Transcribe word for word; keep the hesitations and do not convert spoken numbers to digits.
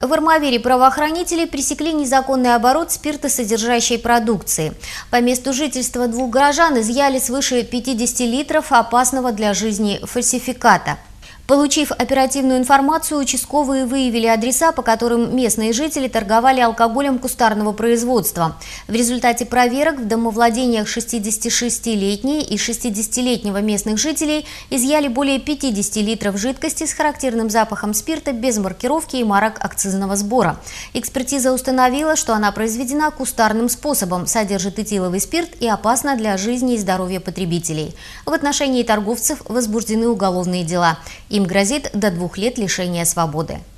В Армавире правоохранители пресекли незаконный оборот спиртосодержащей продукции. По месту жительства двух горожан изъяли свыше пятидесяти литров опасного для жизни фальсификата. Получив оперативную информацию, участковые выявили адреса, по которым местные жители торговали алкоголем кустарного производства. В результате проверок в домовладениях шестидесятишестилетней и шестидесятилетнего местных жителей изъяли более пятидесяти литров жидкости с характерным запахом спирта без маркировки и марок акцизного сбора. Экспертиза установила, что она произведена кустарным способом, содержит этиловый спирт и опасна для жизни и здоровья потребителей. В отношении торговцев возбуждены уголовные дела. Им грозит до двух лет лишения свободы.